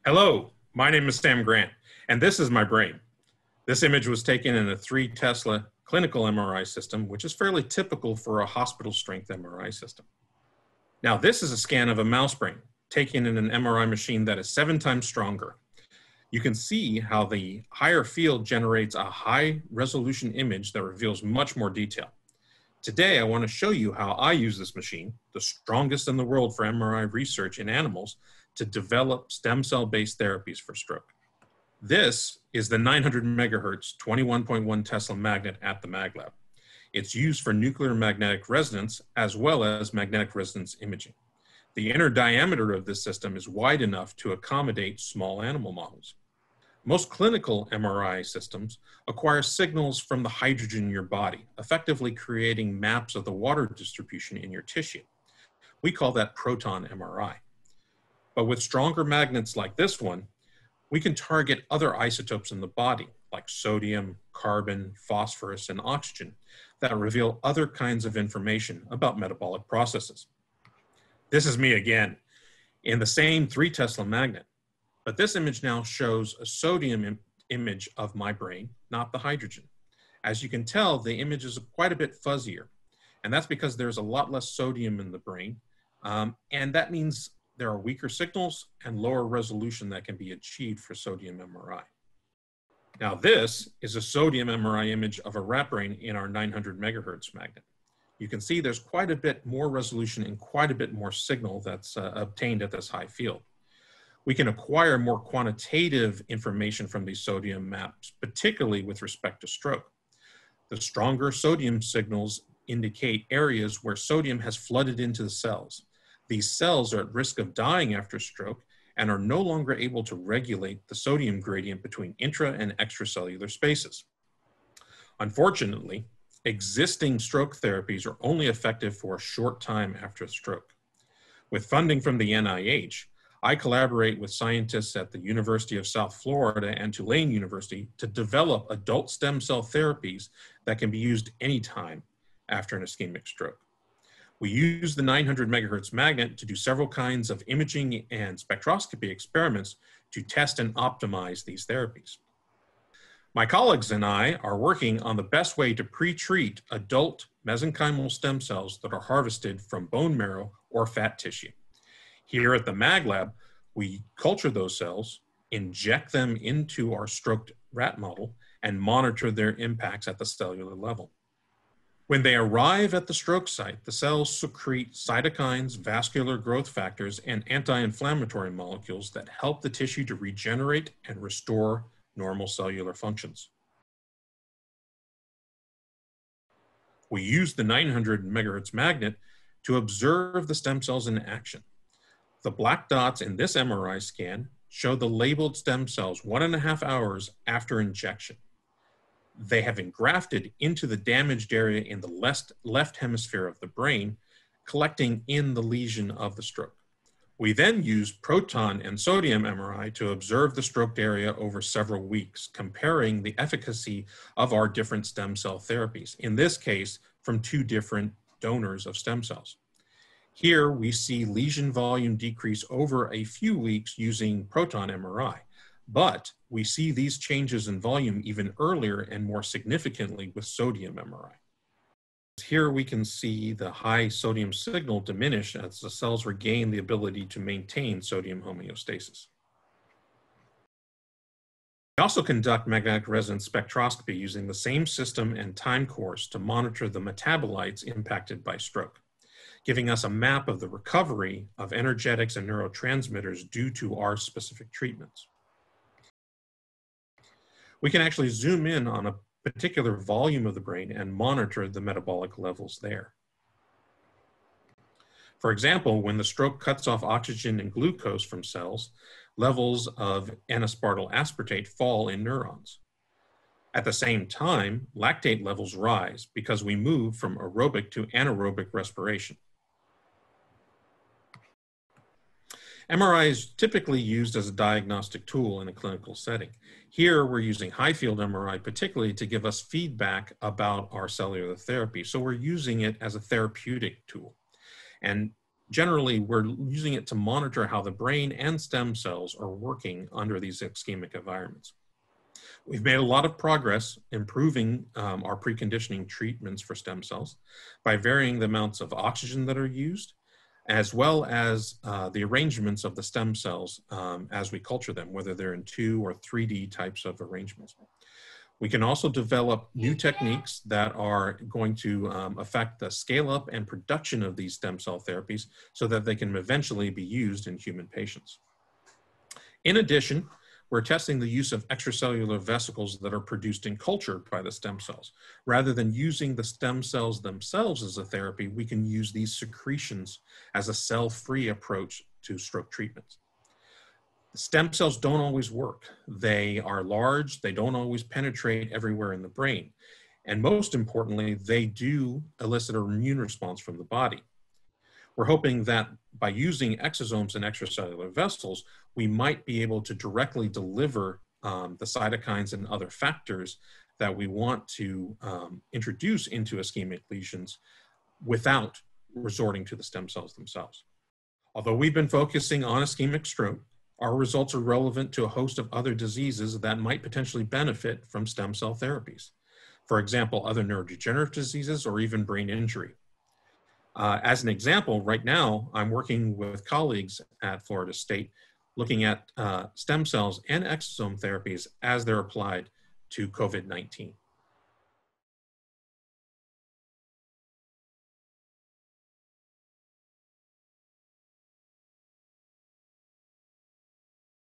Hello, my name is Sam Grant, and this is my brain. This image was taken in a 3 Tesla clinical MRI system, which is fairly typical for a hospital-strength MRI system. Now, this is a scan of a mouse brain taken in an MRI machine that is 7 times stronger. You can see how the higher field generates a high-resolution image that reveals much more detail. Today, I want to show you how I use this machine, the strongest in the world for MRI research in animals, to develop stem cell-based therapies for stroke. This is the 900 megahertz 21.1 Tesla magnet at the MagLab. It's used for nuclear magnetic resonance as well as magnetic resonance imaging. The inner diameter of this system is wide enough to accommodate small animal models. Most clinical MRI systems acquire signals from the hydrogen in your body, effectively creating maps of the water distribution in your tissue. We call that proton MRI. But with stronger magnets like this one, we can target other isotopes in the body, like sodium, carbon, phosphorus, and oxygen, that reveal other kinds of information about metabolic processes. This is me again, in the same 3 Tesla magnet. But this image now shows a sodium image of my brain, not the hydrogen. As you can tell, the image is quite a bit fuzzier, and that's because there's a lot less sodium in the brain, and that means there are weaker signals and lower resolution that can be achieved for sodium MRI. Now this is a sodium MRI image of a rat brain in our 900 megahertz magnet. You can see there's quite a bit more resolution and quite a bit more signal that's obtained at this high field. We can acquire more quantitative information from these sodium maps, particularly with respect to stroke. The stronger sodium signals indicate areas where sodium has flooded into the cells. These cells are at risk of dying after stroke and are no longer able to regulate the sodium gradient between intra and extracellular spaces. Unfortunately, existing stroke therapies are only effective for a short time after stroke. With funding from the NIH, I collaborate with scientists at the University of South Florida and Tulane University to develop adult stem cell therapies that can be used anytime after an ischemic stroke. We use the 900 megahertz magnet to do several kinds of imaging and spectroscopy experiments to test and optimize these therapies. My colleagues and I are working on the best way to pre-treat adult mesenchymal stem cells that are harvested from bone marrow or fat tissue. Here at the MagLab, we culture those cells, inject them into our stroked rat model, and monitor their impacts at the cellular level. When they arrive at the stroke site, the cells secrete cytokines, vascular growth factors, and anti-inflammatory molecules that help the tissue to regenerate and restore normal cellular functions. We use the 900 megahertz magnet to observe the stem cells in action. The black dots in this MRI scan show the labeled stem cells 1.5 hours after injection. They have engrafted into the damaged area in the left hemisphere of the brain, collecting in the lesion of the stroke. We then use proton and sodium MRI to observe the stroked area over several weeks, comparing the efficacy of our different stem cell therapies, in this case, from 2 different donors of stem cells. Here we see lesion volume decrease over a few weeks using proton MRI. But we see these changes in volume even earlier and more significantly with sodium MRI. Here we can see the high sodium signal diminish as the cells regain the ability to maintain sodium homeostasis. We also conduct magnetic resonance spectroscopy using the same system and time course to monitor the metabolites impacted by stroke, giving us a map of the recovery of energetics and neurotransmitters due to our specific treatments. We can actually zoom in on a particular volume of the brain and monitor the metabolic levels there. For example, when the stroke cuts off oxygen and glucose from cells, levels of N-aspartyl aspartate fall in neurons. At the same time, lactate levels rise because we move from aerobic to anaerobic respiration. MRI is typically used as a diagnostic tool in a clinical setting. Here, we're using high-field MRI particularly to give us feedback about our cellular therapy. So we're using it as a therapeutic tool. And Generally, we're using it to monitor how the brain and stem cells are working under these ischemic environments. We've made a lot of progress improving our preconditioning treatments for stem cells by varying the amounts of oxygen that are used, as well as the arrangements of the stem cells as we culture them, whether they're in 2 or 3D types of arrangements. We can also develop new techniques that are going to affect the scale up and production of these stem cell therapies so that they can eventually be used in human patients. In addition, we're testing the use of extracellular vesicles that are produced in culture by the stem cells. Rather than using the stem cells themselves as a therapy, we can use these secretions as a cell-free approach to stroke treatments. Stem cells don't always work. They are large, they don't always penetrate everywhere in the brain. And most importantly, they do elicit an immune response from the body. We're hoping that by using exosomes and extracellular vessels, we might be able to directly deliver the cytokines and other factors that we want to introduce into ischemic lesions without resorting to the stem cells themselves. Although we've been focusing on ischemic stroke, our results are relevant to a host of other diseases that might potentially benefit from stem cell therapies. For example, other neurodegenerative diseases or even brain injury. As an example, right now, I'm working with colleagues at Florida State looking at stem cells and exosome therapies as they're applied to COVID-19.